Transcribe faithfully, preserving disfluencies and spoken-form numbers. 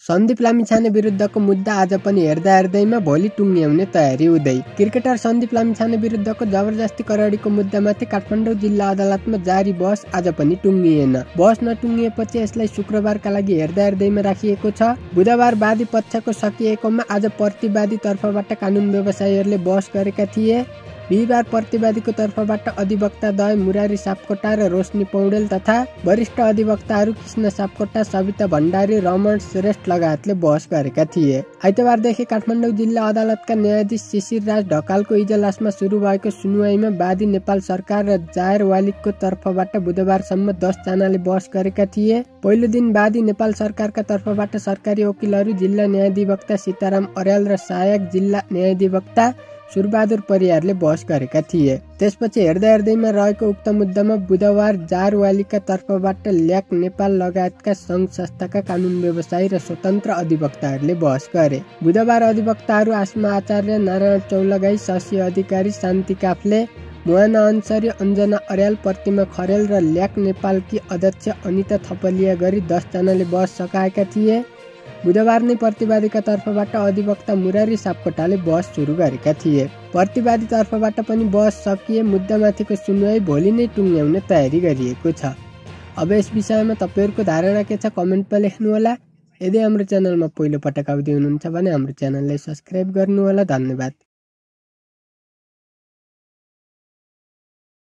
सन्दीप लामिछाने विरुद्धको मुद्दा आज पनि हेर्दा हेर्दैमा भोलि टुङ्ग्याउने तयारी हुँदै। क्रिकेटर सन्दीप लामिछाने विरुद्धको जबरजस्ती करडीको मुद्दामाथि काठमाडौँ जिल्ला अदालतमा जारी बहस आज पनि टुङ्गिएन। बहस नटुङ्गिएपछि यसलाई शुक्रबारका लागि हेर्दा हेर्दैमा राखिएको छ। बुधबार वादी पक्षको सकिएकोमा आज प्रतिवादी तर्फबाट कानुन व्यवसायीहरूले बहस गरेका थिए। बिहिबार प्रतिवादीको तर्फबाट अधिवक्ता दय मुरारी सापकोटा र रोशनी पौडेल तथा वरिष्ठ अधिवक्ताहरू कृष्ण सापकोटा, सविता भण्डारी, रमण श्रेष्ठ लगायतले बहस गरेका थिए। आइतबारदेखि काठमाडौँ जिल्ला अदालतका न्यायाधीश शिशिर राज ढकालको इजलासमा सुरु भएको सुनुवाईमा वादी नेपाल सरकार र जायर वालिकको तर्फबाट बुधबारसम्म दस जनाले बहस गरेका थिए। पहिलो दिन वादी नेपाल सरकारका तर्फबाट सरकारी वकिलहरू जिल्ला न्यायाधिवक्ता सीताराम अर्याल र सहायक जिल्ला न्यायाधिवक्ता सुरबहादुर परियारले बहस गरेका थिए। त्यसपछि हेर्दा हेर्दैमा रहेको उक्त मुद्दामा बुधबार जारवालीका तर्फबाट ल्याक नेपाल लगायतका सङ्घ संस्थाका कानुन व्यवसायी र स्वतन्त्र अधिवक्ताहरूले बहस गरे। बुधबार अधिवक्ताहरू आसमा आचार्य, नारायण चौलगाई, शशि अधिकारी, शान्ति काफ्ले, मोहना अन्सरी, अञ्जना अर्याल, प्रतिमा खरेल र ल्याक नेपालकी अध्यक्ष अनिता थपलिया गरी दस जनाले बहस सकाएका थिए। बुधबार नै प्रतिवादीका तर्फबाट अधिवक्ता मुरारी सापकोटाले बहस सुरु गरेका थिए। प्रतिवादी तर्फबाट पनि बहस सकिए मुद्दामाथिको सुनवाई भोलि नै टुङ्ग्याउने तयारी गरिएको छ। अब यस विषयमा तपाईहरुको धारणा के छ कमेन्टमा लेख्नुहोला। यदि हाम्रो च्यानलमा पहिलो पटक आउँदै हुनुहुन्छ भने हाम्रो च्यानललाई सब्स्क्राइब गर्नुहोला। धन्यवाद।